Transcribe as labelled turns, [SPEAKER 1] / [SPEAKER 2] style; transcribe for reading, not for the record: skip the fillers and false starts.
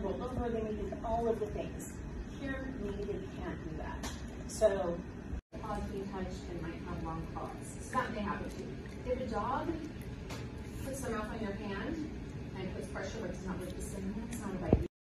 [SPEAKER 1] rolled over, they may think all of the things. Here, maybe they can't do that. So,
[SPEAKER 2] paws being touched and might have long claws. So that may happen too. If a dog puts their mouth on your hand and puts pressure but does not lick the skin, that's not a bite.